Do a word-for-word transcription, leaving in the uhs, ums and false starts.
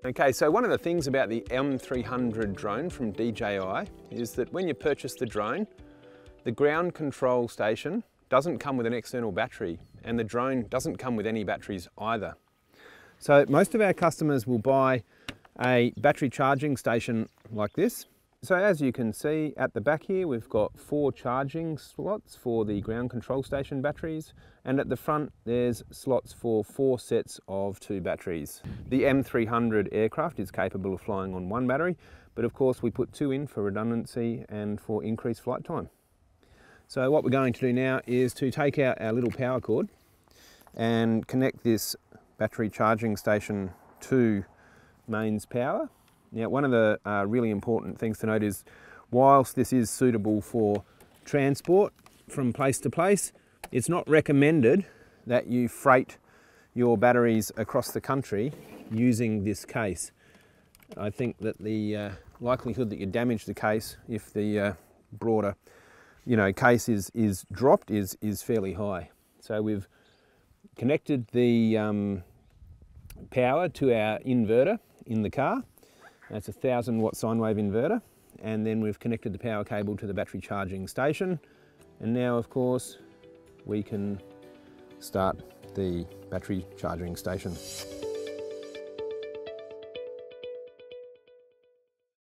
Okay, so one of the things about the M three hundred drone from D J I is that when you purchase the drone, the ground control station doesn't come with an external battery, and the drone doesn't come with any batteries either. So most of our customers will buy a battery charging station like this. So as you can see at the back here, we've got four charging slots for the ground control station batteries, and at the front there's slots for four sets of two batteries. The M three hundred aircraft is capable of flying on one battery, but of course we put two in for redundancy and for increased flight time. So what we're going to do now is to take out our little power cord and connect this battery charging station to mains power. Now, one of the uh, really important things to note is, whilst this is suitable for transport from place to place, it's not recommended that you freight your batteries across the country using this case. I think that the uh, likelihood that you damage the case if the uh, broader, you know, case is, is dropped is, is fairly high. So we've connected the um, power to our inverter in the car. That's a thousand watt sine wave inverter, and then we've connected the power cable to the battery charging station, and now of course we can start the battery charging station.